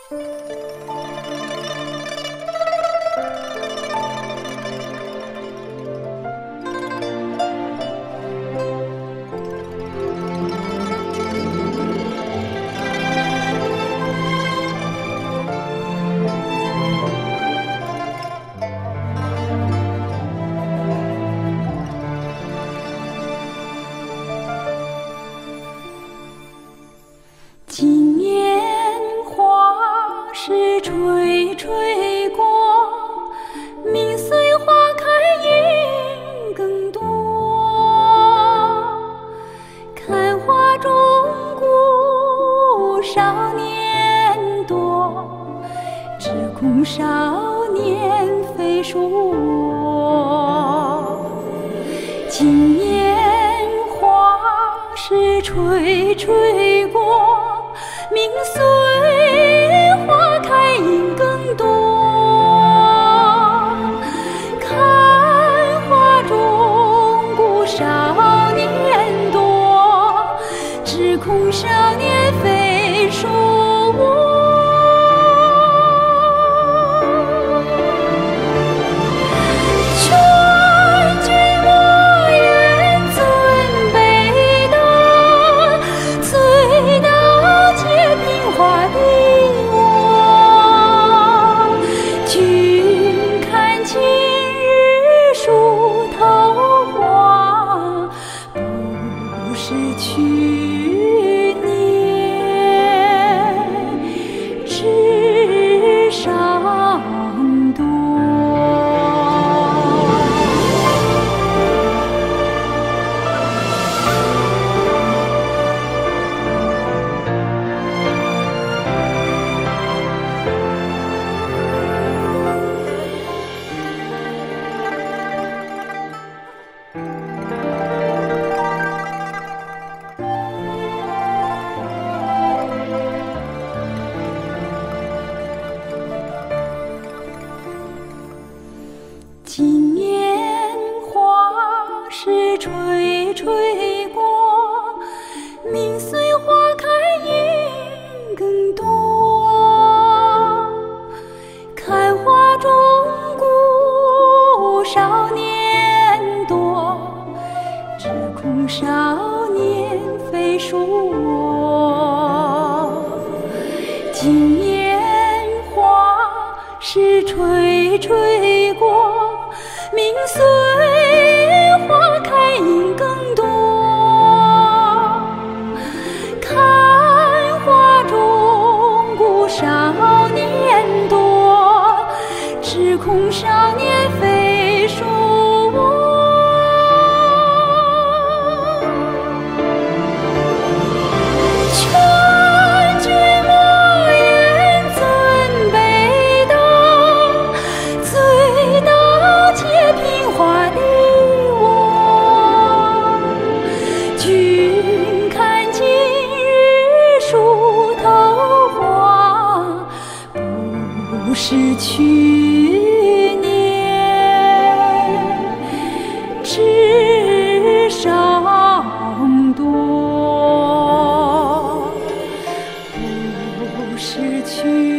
今年花时吹吹过，明岁花开影更多。看花钟鼓少年多，只恐少年非属我。今年花时吹吹过，明岁花开影更多。看花钟鼓少年多，只恐少年非属我。是去年纸上多。今年花时吹吹过，明岁花开影更多。看花钟鼓少年多，只恐少年非属我。今年花时吹吹过，明岁花开影更多。看花钟鼓少年多，只恐少年非属我。不是去年纸上多，不是去